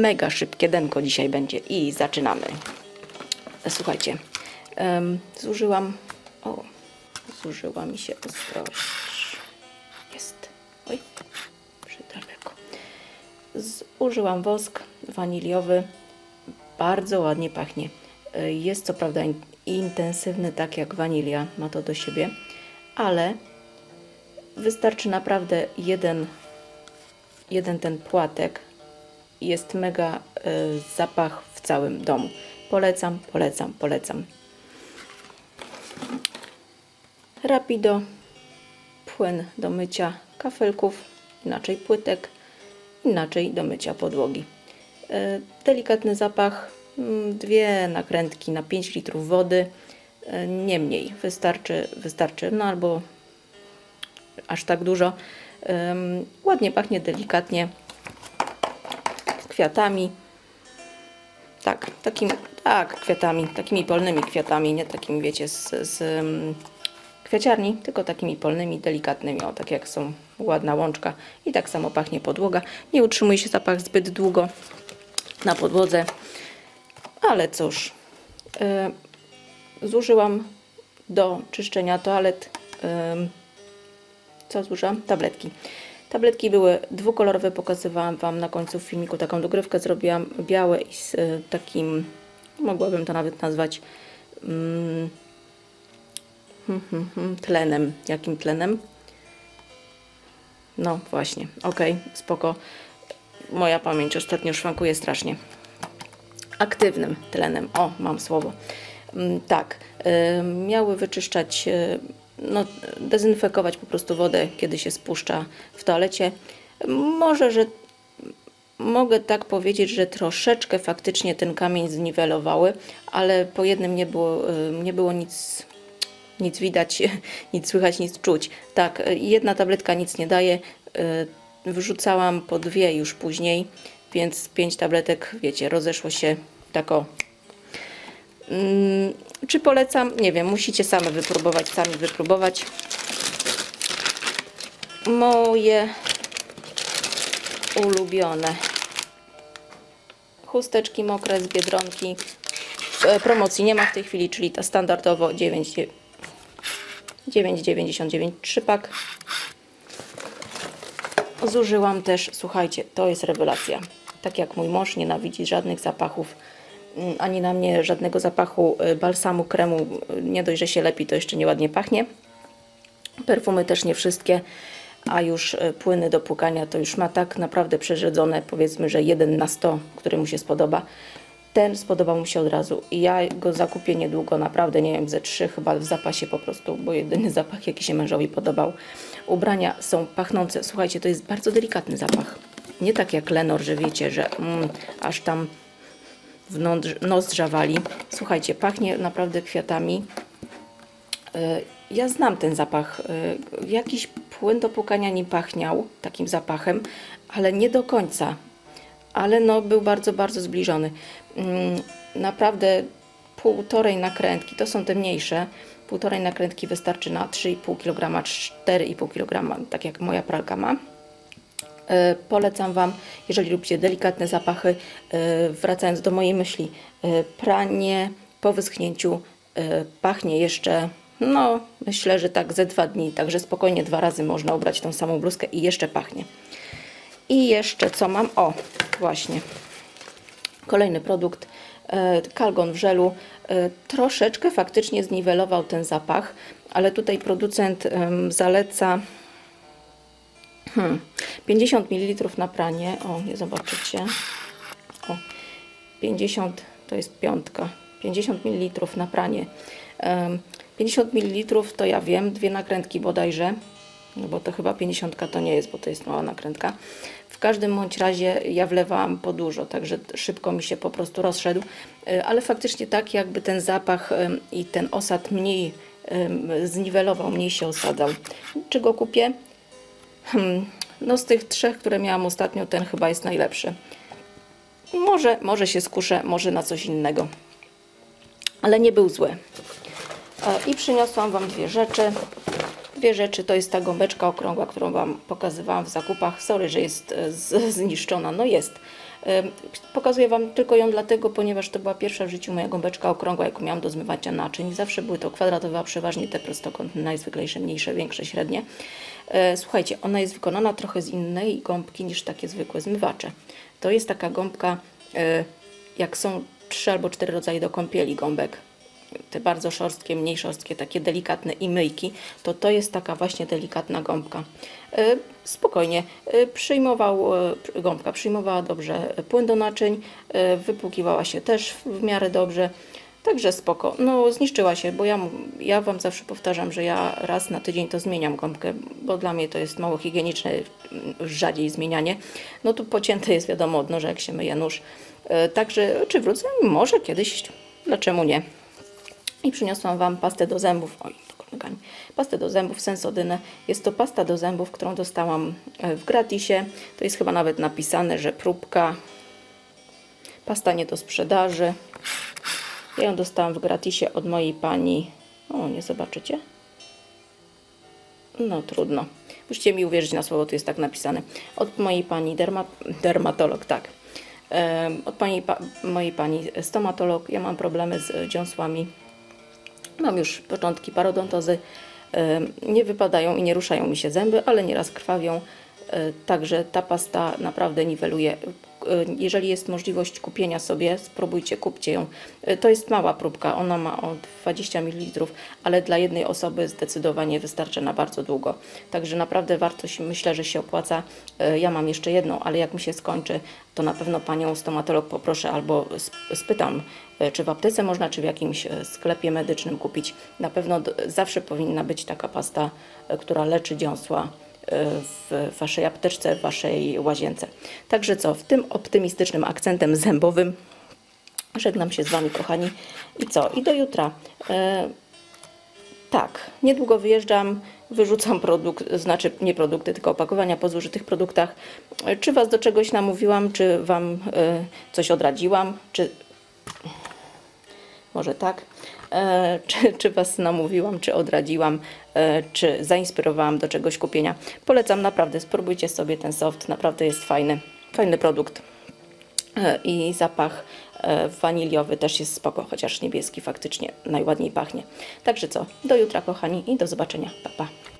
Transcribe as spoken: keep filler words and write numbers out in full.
mega szybkie denko dzisiaj będzie i zaczynamy. Słuchajcie, um, zużyłam, o, zużyła mi się ostrość, jest, oj, przydaleko. Zużyłam wosk waniliowy, bardzo ładnie pachnie. Jest co prawda intensywny, tak jak wanilia, ma to do siebie, ale wystarczy naprawdę jeden, jeden ten płatek. Jest mega y, zapach w całym domu. Polecam, polecam, polecam. Rapido, płyn do mycia kafelków, inaczej płytek, inaczej do mycia podłogi. Y, delikatny zapach, y, dwie nakrętki na pięć litrów wody, y, nie mniej, wystarczy, wystarczy, no albo aż tak dużo. Y, ładnie pachnie, delikatnie, kwiatami. Tak, takim, tak, kwiatami, takimi polnymi kwiatami, nie takimi, wiecie, z, z um, kwiaciarni, tylko takimi polnymi, delikatnymi, o, tak jak są, ładna łączka i tak samo pachnie podłoga. Nie utrzymuje się zapach zbyt długo na podłodze, ale cóż, yy, zużyłam do czyszczenia toalet, yy, co zużyłam? Tabletki. Tabletki były dwukolorowe, pokazywałam Wam na końcu w filmiku, taką dogrywkę zrobiłam, białe i z y, takim, mogłabym to nawet nazwać mm, hmm, hmm, hmm, tlenem. Jakim tlenem? No właśnie, ok, spoko. Moja pamięć ostatnio szwankuje strasznie. Aktywnym tlenem, o, mam słowo. Mm, tak, y, miały wyczyszczać... Y, no, dezynfekować po prostu wodę, kiedy się spuszcza w toalecie. Może, że mogę tak powiedzieć, że troszeczkę faktycznie ten kamień zniwelowały, ale po jednym nie było, nie było nic, nic widać, nic słychać, nic czuć. Tak, jedna tabletka nic nie daje. Wrzucałam po dwie już później, więc pięć tabletek, wiecie, rozeszło się tak o. Hmm, czy polecam? Nie wiem, musicie same wypróbować, sami wypróbować. Moje ulubione chusteczki mokre z Biedronki. E, promocji nie ma w tej chwili, czyli ta standardowo dziewięć dziewięćdziesiąt dziewięć trzypak. Zużyłam też, słuchajcie, to jest rewelacja. Tak jak mój mąż nienawidzi żadnych zapachów, ani na mnie żadnego zapachu balsamu, kremu, nie dość, że się lepi, to jeszcze nieładnie pachnie. Perfumy też nie wszystkie, a już płyny do płukania to już ma tak naprawdę przerzedzone, powiedzmy, że jeden na sto, który mu się spodoba. Ten spodobał mu się od razu i ja go zakupię niedługo, naprawdę, nie wiem, ze trzy chyba w zapasie po prostu, bo jedyny zapach, jaki się mężowi podobał. Ubrania są pachnące, słuchajcie, to jest bardzo delikatny zapach. Nie tak jak Lenor, że wiecie, że mm, aż tam w nozdrza wali. Słuchajcie, pachnie naprawdę kwiatami. Ja znam ten zapach. Jakiś płyn do płukania nie pachniał takim zapachem, ale nie do końca. Ale no, był bardzo, bardzo zbliżony. Naprawdę półtorej nakrętki, to są te mniejsze, półtorej nakrętki wystarczy na trzy i pół kilograma, cztery i pół kilograma, tak jak moja pralka ma. Polecam Wam, jeżeli lubicie delikatne zapachy. Wracając do mojej myśli, pranie po wyschnięciu pachnie jeszcze, no myślę, że tak ze dwa dni, także spokojnie dwa razy można ubrać tą samą bluzkę i jeszcze pachnie. I jeszcze co mam? O, właśnie, kolejny produkt, kalgon w żelu. Troszeczkę faktycznie zniwelował ten zapach, ale tutaj producent zaleca Hmm. pięćdziesiąt mililitrów na pranie. O, nie zobaczycie. O, pięćdziesiąt to jest piątka. pięćdziesiąt mililitrów na pranie. Um, pięćdziesiąt mililitrów to ja wiem, dwie nakrętki bodajże. No bo to chyba pięćdziesiąt to nie jest, bo to jest mała nakrętka. W każdym bądź razie ja wlewałam po dużo, także szybko mi się po prostu rozszedł. Ale faktycznie tak, jakby ten zapach um, i ten osad mniej um, zniwelował, mniej się osadzał. Czy go kupię? Hmm, no z tych trzech, które miałam ostatnio, ten chyba jest najlepszy. Może, może się skuszę, może na coś innego. Ale nie był zły. I przyniosłam Wam dwie rzeczy. Dwie rzeczy to jest ta gąbeczka okrągła, którą Wam pokazywałam w zakupach. Sorry, że jest zniszczona. No jest. Pokazuję Wam tylko ją dlatego, ponieważ to była pierwsza w życiu moja gąbeczka okrągła, jaką miałam do zmywania naczyń. Zawsze były to kwadratowe, a przeważnie te prostokątne, najzwyklejsze, mniejsze, większe, średnie. Słuchajcie, ona jest wykonana trochę z innej gąbki niż takie zwykłe zmywacze. To jest taka gąbka, jak są trzy albo cztery rodzaje do kąpieli gąbek, te bardzo szorstkie, mniej szorstkie, takie delikatne i myjki, to to jest taka właśnie delikatna gąbka. Spokojnie przyjmował, gąbka przyjmowała dobrze płyn do naczyń, wypłukiwała się też w miarę dobrze, także spoko. No zniszczyła się, bo ja, ja Wam zawsze powtarzam, że ja raz na tydzień to zmieniam gąbkę, bo dla mnie to jest mało higieniczne, rzadziej zmienianie. No tu pocięte jest wiadomo od noża, jak się myje nóż. Także czy wrócę? Może kiedyś, dlaczego nie? I przyniosłam Wam pastę do zębów. Oj, pastę do zębów Sensodyne. Jest to pasta do zębów, którą dostałam w gratisie. To jest chyba nawet napisane, że próbka. Pasta nie do sprzedaży. Ja ją dostałam w gratisie od mojej pani. O, nie zobaczycie? No trudno. Musicie mi uwierzyć na słowo, tu jest tak napisane. Od mojej pani derma, dermatolog, tak. Od pani, pa, mojej pani stomatolog. Ja mam problemy z dziąsłami. Mam już początki parodontozy, nie wypadają i nie ruszają mi się zęby, ale nieraz krwawią, także ta pasta naprawdę niweluje. Jeżeli jest możliwość kupienia sobie, spróbujcie, kupcie ją. To jest mała próbka, ona ma o dwadzieścia mililitrów, ale dla jednej osoby zdecydowanie wystarczy na bardzo długo. Także naprawdę warto, myślę, że się opłaca. Ja mam jeszcze jedną, ale jak mi się skończy, to na pewno panią stomatolog poproszę albo spytam, czy w aptece można, czy w jakimś sklepie medycznym kupić. Na pewno zawsze powinna być taka pasta, która leczy dziąsła w Waszej apteczce, w Waszej łazience. Także co, w tym optymistycznym akcentem zębowym żegnam się z Wami, kochani. I co? I do jutra. E, tak, niedługo wyjeżdżam, wyrzucam produkt, znaczy nie produkty, tylko opakowania po zużytych produktach. Czy Was do czegoś namówiłam, czy Wam e, coś odradziłam, czy... Może tak. E, czy, czy Was namówiłam, czy odradziłam, e, czy zainspirowałam do czegoś kupienia. Polecam naprawdę, spróbujcie sobie ten soft, naprawdę jest fajny, fajny produkt. E, I zapach e, waniliowy też jest spoko, chociaż niebieski faktycznie najładniej pachnie. Także co, do jutra kochani i do zobaczenia. Pa, pa.